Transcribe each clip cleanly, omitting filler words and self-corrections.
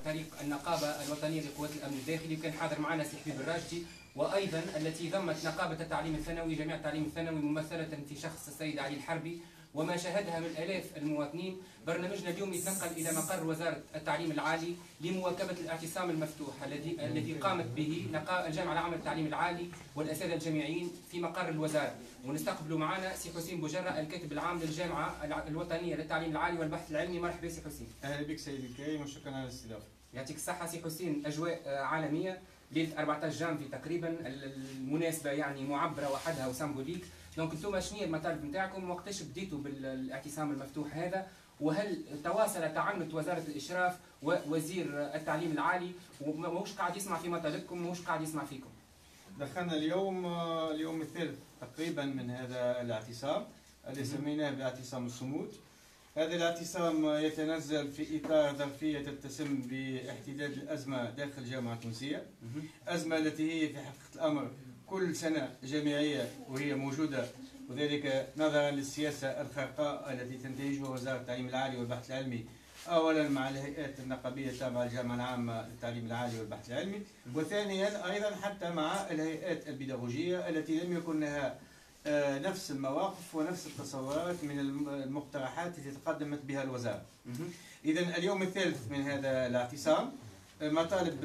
طريق النقابة الوطنية لقوات الأمن الداخلي، وكان حاضر معنا سي حبيب الراشدي، وأيضا التي ضمت نقابة التعليم الثانوي، جميع التعليم الثانوي ممثلة في شخص السيد علي الحربي وما شاهدها من آلاف المواطنين. برنامجنا اليوم يتنقل إلى مقر وزارة التعليم العالي لمواكبة الاعتصام المفتوح الذي قامت به الجامعة العامة للتعليم العالي والأساتذة الجامعيين في مقر الوزارة. ونستقبل معنا سي حسين بوجرة الكاتب العام للجامعة الوطنية للتعليم العالي والبحث العلمي. مرحبا سي حسين. أهلا بك سيدي الكريم وشكرا على الاستضافة. يعطيك الصحة سي حسين. أجواء عالمية ليلة 14 جانفي تقريبا، المناسبة يعني معبرة وحدها وسيمبوليك. دونك انتم شنو هي المطالب نتاعكم؟ وقتاش بديتوا بالاعتصام المفتوح هذا؟ وهل تواصل تعنت وزارة الإشراف ووزير التعليم العالي وماهوش قاعد يسمع في مطالبكم، ماهوش قاعد يسمع فيكم؟ دخلنا اليوم الثالث تقريبا من هذا الاعتصام الذي سميناه باعتصام الصمود. هذا الاعتصام يتنزل في إطار ظرفية تتسم باحتداد الأزمة داخل الجامعة التونسية، أزمة التي هي في حقيقة الأمر كل سنة جامعية وهي موجودة، وذلك نظرا للسياسة الخرقاء التي تنتهجها وزارة التعليم العالي والبحث العلمي، أولا مع الهيئات النقابية التابعة للجامعة العامة للتعليم العالي والبحث العلمي، وثانيا أيضا حتى مع الهيئات البيداغوجية التي لم يكن لها نفس المواقف ونفس التصورات من المقترحات التي تقدمت بها الوزارة. إذا اليوم الثالث من هذا الاعتصام، المطالب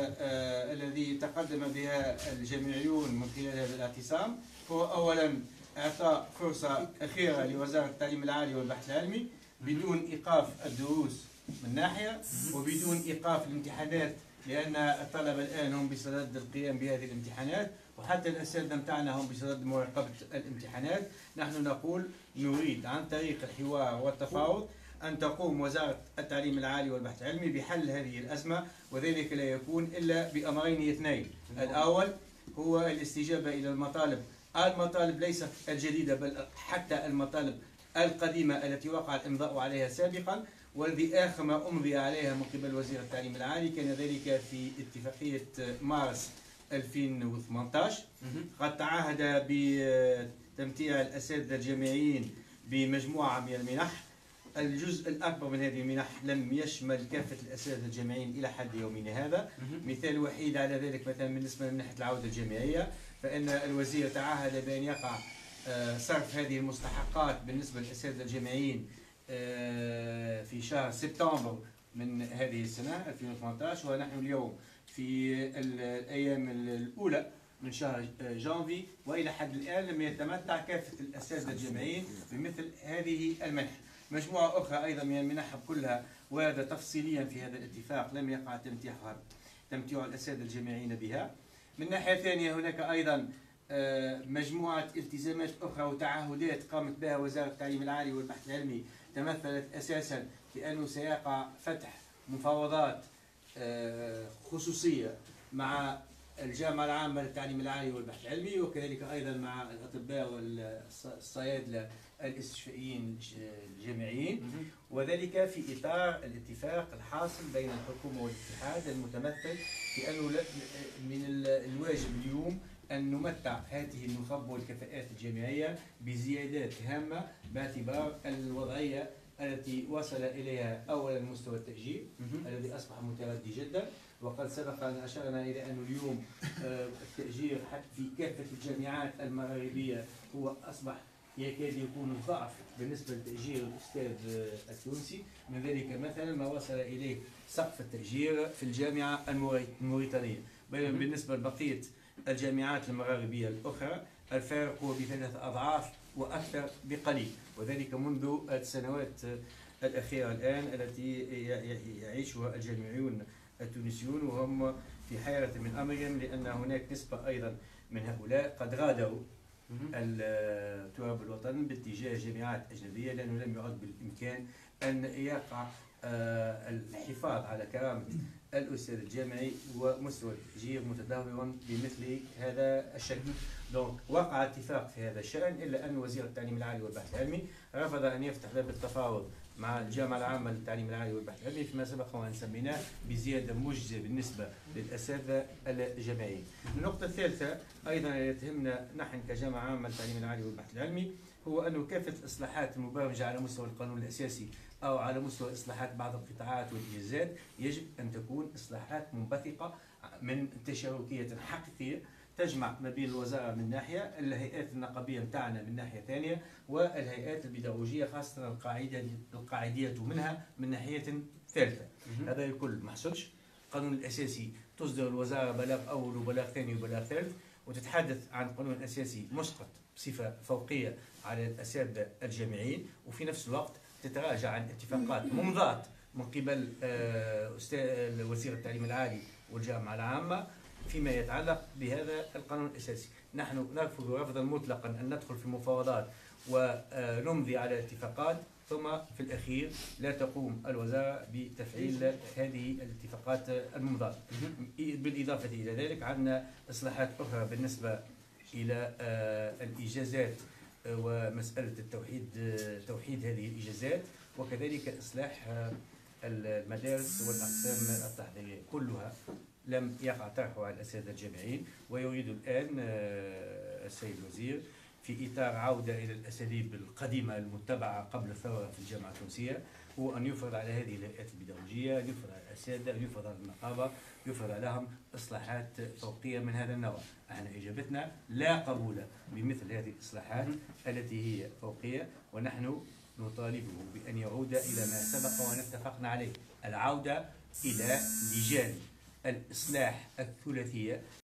الذي تقدم بها الجامعيون من خلال هذا الاعتصام هو أولا إعطاء فرصة أخيرة لوزارة التعليم العالي والبحث العلمي بدون إيقاف الدروس من ناحية وبدون إيقاف الامتحانات، لأن الطلبة الآن هم بصدد القيام بهذه الامتحانات، وحتى الأساتذة متاعنا هم بصدد مراقبة الامتحانات. نحن نقول نريد عن طريق الحوار والتفاوض أن تقوم وزارة التعليم العالي والبحث العلمي بحل هذه الأزمة، وذلك لا يكون إلا بأمرين اثنين. الأول هو الاستجابة إلى المطالب ليست الجديدة بل حتى المطالب القديمة التي وقع الإمضاء عليها سابقا، والذي آخر ما أمضي عليها من قبل وزير التعليم العالي كان ذلك في اتفاقية مارس 2018. قد تعهد بتمتيع الأساتذة الجامعيين بمجموعة من المنح. الجزء الأكبر من هذه المنح لم يشمل كافة الأساتذة الجامعيين إلى حد يومنا هذا. مثال وحيد على ذلك مثلا بالنسبة لمنحة العودة الجامعية، فإن الوزير تعهد بأن يقع صرف هذه المستحقات بالنسبة للأساتذة الجامعيين في شهر سبتمبر من هذه السنة 2018، ونحن اليوم في الأيام الأولى من شهر جانفي، وإلى حد الآن لم يتمتع كافة الأساتذة الجامعيين بمثل هذه المنح. مجموعة أخرى أيضا من المنح كلها، وهذا تفصيليا في هذا الاتفاق، لم يقع تمتيع الأساتذة الجامعيين بها. من ناحية ثانية هناك أيضا مجموعة التزامات أخرى وتعهدات قامت بها وزارة التعليم العالي والبحث العلمي، تمثلت أساسا في أنه سيقع فتح مفاوضات خصوصية مع الجامعة العامة للتعليم العالي والبحث العلمي، وكذلك أيضا مع الأطباء والصيادلة الاستشفائيين الجامعيين، وذلك في إطار الاتفاق الحاصل بين الحكومة والاتحاد المتمثل في أنه من الواجب اليوم أن نمتع هذه النخب والكفاءات الجامعية بزيادات هامة باعتبار الوضعية التي وصل إليها أولا مستوى التأجير الذي أصبح متردي جدا، وقد سبق أن أشرنا إلى أن اليوم التأجير في كافة الجامعات المغربية هو أصبح يكاد يكون الضعف بالنسبة لتأجير الأستاذ التونسي. من ذلك مثلا ما وصل إليه سقف التأجير في الجامعة الموريتانية، بينما بالنسبة لبقية الجامعات المغاربية الأخرى الفارق هو ب3 أضعاف وأكثر بقليل، وذلك منذ السنوات الأخيرة الآن التي يعيشها الجامعيون التونسيون، وهم في حيرة من أمرهم، لأن هناك نسبة أيضا من هؤلاء قد غادروا التراب الوطني باتجاه جامعات أجنبية، لأنه لم يعد بالإمكان أن يقع الحفاظ على كرامة الأستاذ الجامعي ومستوى التأجير متدهورا بمثل هذا الشكل. دونك وقع اتفاق في هذا الشأن، إلا أن وزير التعليم العالي والبحث العلمي رفض أن يفتح باب التفاوض مع الجامعة العامة للتعليم العالي والبحث العلمي فيما سبق وأن سميناه بزيادة مجزية بالنسبة للأساتذة الجامعيين. النقطة الثالثة أيضا تهمنا نحن كجامعة عامة للتعليم العالي والبحث العلمي هو أنه كافة الإصلاحات المبرمجة على مستوى القانون الأساسي أو على مستوى إصلاحات بعض القطاعات والإنجازات، يجب أن تكون إصلاحات منبثقة من تشاركية حقيقية تجمع ما بين الوزارة من ناحية، الهيئات النقابية متاعنا من ناحية ثانية، والهيئات البيداغوجية خاصة القاعدية منها من ناحية ثالثة. هذا الكل ما حصلش. القانون الأساسي تصدر الوزارة بلاغ أول وبلاغ ثاني وبلاغ ثالث، وتتحدث عن قانون أساسي مسقط بصفة فوقية على الأساتذة الجامعيين، وفي نفس الوقت تتراجع عن اتفاقات ممضاة من قبل وزير التعليم العالي والجامعة العامة فيما يتعلق بهذا القانون الأساسي. نحن نرفض رفضا مطلقا أن ندخل في مفاوضات ونمضي على اتفاقات ثم في الأخير لا تقوم الوزارة بتفعيل هذه الاتفاقات الممضاة. بالإضافة إلى ذلك عندنا إصلاحات أخرى بالنسبة إلى الإجازات ومسألة توحيد هذه الإجازات، وكذلك إصلاح المدارس والأقسام التحضيرية، كلها لم يقع طرحها على الأساتذة الجامعيين. ويريد الآن السيد الوزير في إطار عودة إلى الأساليب القديمة المتبعة قبل الثورة في الجامعة التونسية، هو أن يفرض على هذه الهيئات البيداغوجية، أن يفرض على الأساتذة، أن يفرض على النقابة، يفرض عليهم إصلاحات فوقية من هذا النوع. احنا إجابتنا لا قبول بمثل هذه الإصلاحات التي هي فوقية، ونحن نطالبه بأن يعود إلى ما سبق وأن اتفقنا عليه، العودة إلى لجان الإصلاح الثلاثية